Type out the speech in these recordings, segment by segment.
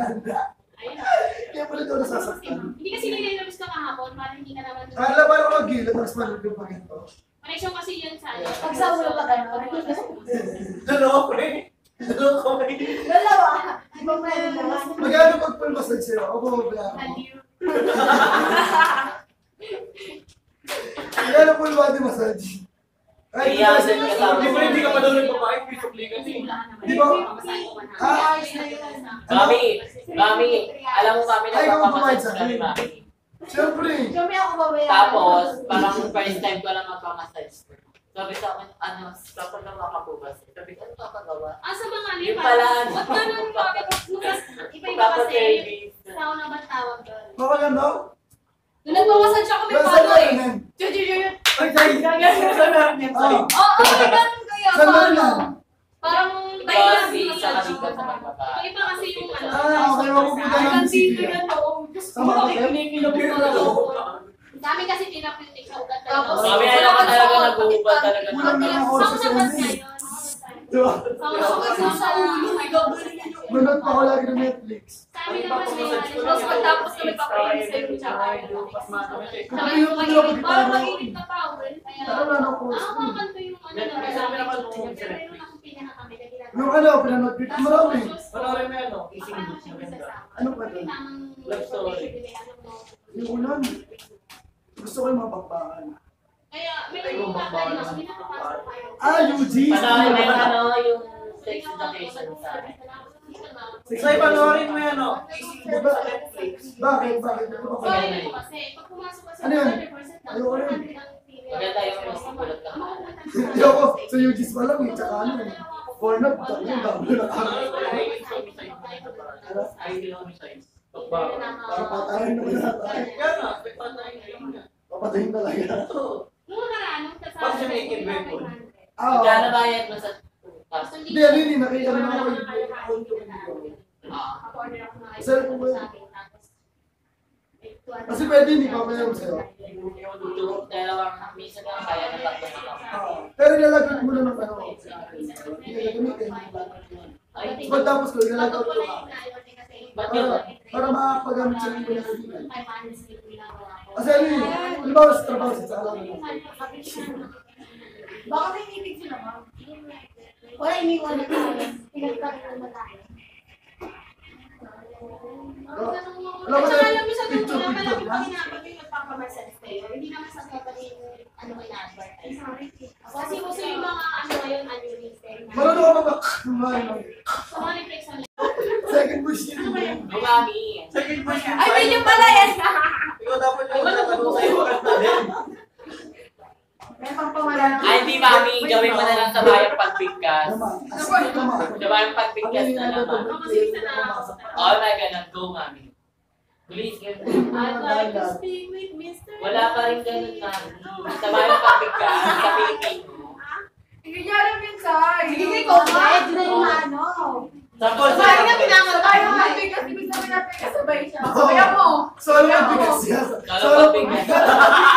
Ayun. Kaya pala ito nasasaktan. Hindi kasi nililabas ka kahapon, parang hindi ka naman... Kala ba ako mag-gilid, mas malapit yung pakito? Connection kasi yun sa... Pag sa ulo ka gano'n. Dalawa ko eh. Dalawa ko eh. Dalawa. Ibang meron naman. Magkano pag full massage sa'yo? Ako bumabayaan mo. Magkano full body massage? Ay, Kaya, hindi hindi ka pa daw nagpapain, physically kasi. Di ba? Ah, Mami, Mami, alam mo kami Ay, kung kumain nagpapamassage sa kami, akin. Mami. Siyempre. Kami ako babayaran. Tapos, parang first time ko lang magpamassage. Sabi sa akin, ano, dapat lang makapubas. Sabi ko, ano kakagawa? sa mga ano Yung pala, ba't ganun bakit iba-iba Tapos kasi service. tao na ba tawag doon? Baka lang daw? Nung nagpapasad siya kami Nasa paano lang eh. yan. Ay, ay, Oo. Oo, ganun kaya Saan ba paano? yan? Parang Kasi sa kalikat sa magbaba. iba kasi yung ano. Okay, mapupunta lang si Tia. Sama ka, Kev? Dami kasi tinapiltik sa ugat Tapos, talaga. Mami, alam ko talaga nag-uubad talaga. Kulang na ako sa Saunabas Sony. ngayon. Diba? Saunabas sa ulo. Manood pa ako lagi ng Netflix. Sabi naman niya, Tapos pagtapos kami papainis sa'yo, tsaka Tsaka yung mainit, parang mainit na towel. Kaya, Tara na ako. nakakanto yung ano na Sabi naman nung Pero yung nakapinahan kami, nagilala. Nung ano, pinanood ko marami. Panoorin mo yan, no? Ising book na ganda. Ano ba ito? Love story. Yung ulan. Gusto ko yung mga bakbakan. Kaya, meron yung kakali na kami nakapasok kayo. Ah, UG! Panoorin mo yung ano, yung sex education sa akin. Say, panoorin mo yan, no? Diba? Bakit? Bakit? Ano ba So, kayo? yun po kasi, pag pumasok kasi, Ano yun? 100% lang, Ayoko rin. 400 ang period. Maganda yung mas gulat ka. Hindi ako, sa UG's pa lang eh, tsaka ano eh. Pornhub, tsaka yung dami na Para patayin na Papatayin talaga. Nung nakaraan, nung kasama Pag siya ko, may hindi kidway ako po. may Ah, Magkano bayad mo sa taas? hindi, ano yun eh, nakita na ako yung Ako-order ako ng Sir, item kung- sa akin, tapos, Kasi pwede hindi pa pala yung sa'yo. Dalawang minsan lang kaya na tatlo na lang. Pero nilalagyan mo na ng ano. Hindi, gagamitin. Ay, Pagtapos ko, nilalagyan ko na. ba't yun? Para makakapagamit sa mga kaibigan. 500 sleep ginagawa ko. Kasi ano yun, halimbawa sa trabaho sa alam mo. Baka may ibig sila, ma'am. Wala iniwan na tayo. Pinagkakaroon na tayo. Alam mo At saka na, alam mo sa picture, totoo, malaki picture pa lang. ginagawa yung magpapamassage kayo. Hindi naman sa kapatid ano may na-advertise. Kasi gusto yung mga ano ngayon, unlisted. Marunong ako mag... Sa mga reflection lang. Second push yun. Bumami. Second push yun. Ay, medyo pala yan! Ikaw dapat yung nagtanong sa'yo kanta din. May pangpamalan. Ay, hindi mami. Gawin mo na lang sa bayang pagbigkas. Naman. Asik naman. Sa bayang pagbigkas na naman. Kasi isa na Oh my God, go mami. Please, ganun. I'd like to speak with Mr. Wala pa rin ganun mami. Sa bayang pagbigkas, sa Pilipino. Hindi niya alam yun, Sai. Sige, ikaw ba? Ito na yung ano. Sample sa Sai na pinangatay yung happy kasi ibig sabihin natin kasabay siya. Sabayan mo. Solo bigas siya. Kala Solo pagbigkas. bigas.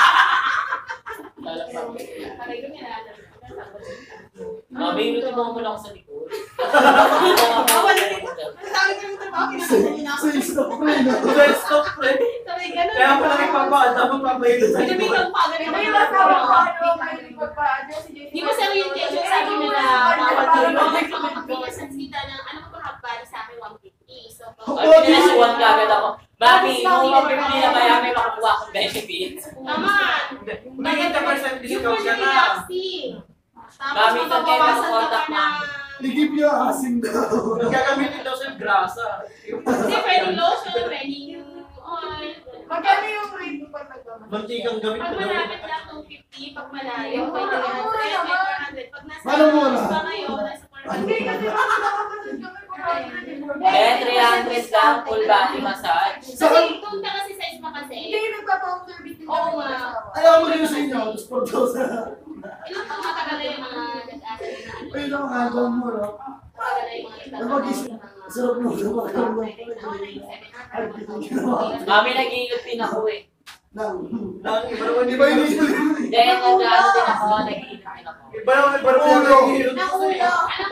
Kala pagbigkas. Aray ko nilalala. Mami, luto mo muna ako sa likod. Wala dito. Sabi ko yung trabaho, kinakasabi na ako. Sa stop play na. Stop, friend. Sabi ganun. Kaya pala may pagpaan, dapat papayin sa Pinabilang pa, ganun. Iba yung asawa ko, ano, may pagpaano si JC. Di ba sa orientation sabi nila, bawal kayo mag-bigasan kita ng ano ko habari sa akin 150. So, Ay, pinasuwan ka agad ako. Mami, kung mapipili na ba yan, may makakuha akong benefits. naman. May 80% discount ka na. Tapos Mami, saan kayo mababawasan ka makakontak, pa na... Ligib yung asin daw. Gagamitin daw sa grasa. Hindi, pwedeng lotion, pwedeng oil. Magkano yung rate mo pag nagmamahal? Mantikang gamit Pag ko daw. malapit lang 250, pag malayo, may Mura 300, naman. may 400. Pag nasa Paano mura? pa kayo, nasa 400. Hindi, kasi mas nakapanood kami kung ano. Eh, 300 lang, full body massage. Kasi doon ka kasi sa isma kasi. Hindi, nagpa-home service din Oo kami nga. mag-asawa. Ayaw mo rin sa inyo. Tapos 4,000. Ilang pang matagal na yung mga nag-asa na ano. Ayun ang kagawin mo, no? Matagal na yung mga nagtatrabaho Napag-isip. ng mga- Sarap mo. Napag-isip. Pwede Ay, na, ginawa. Mami, nag-iingat din ako eh. Iba naman, di ba yun? Then, ano din ako, nag-iinit din ako. Iba naman yung Nakulo.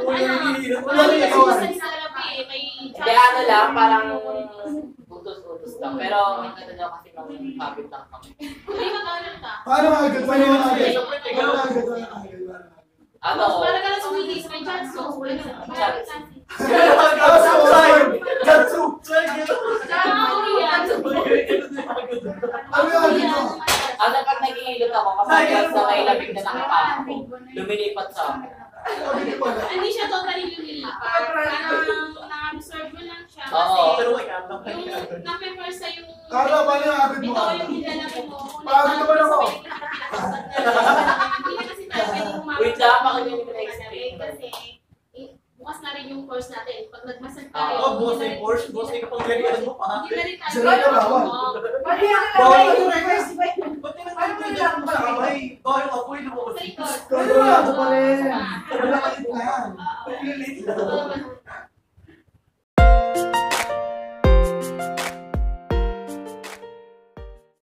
Hindi, ano lang, parang utos-utos lang. Pero, ang ganda daw kasi nung habit lang kami. Paano agad? Paano agad? Ano? Para ka lang sumili sa may chance ko. Chance. Ano yung agad mo? Ano pag nag-iilot ako, kasi sa may labig na nakapako ko, lumilipat sa akin. Hindi siya totally lumilipat. Parang na-absorb mo lang siya. Oo. Kasi yung na-member sa yung... Carla, paano yung agad mo? Ito yung nilalaki mo. Paano naman ako? Hindi na kasi tayo pwede humabot. Wait lang, baka hindi ko na-explain. Kasi bukas na rin yung course natin. Pag nagmasag Ah, tayo. Oo, bukas na yung course, bukas na yung kapanggalingan mo pa. Hindi na rin tayo. Sila ka bawal. Oo. Ba't tinatawag mo sa kamay? Bawal yung apoy, lumabas. Sa likod. Kontrolado pa rin. Wala ka din plan. Oo.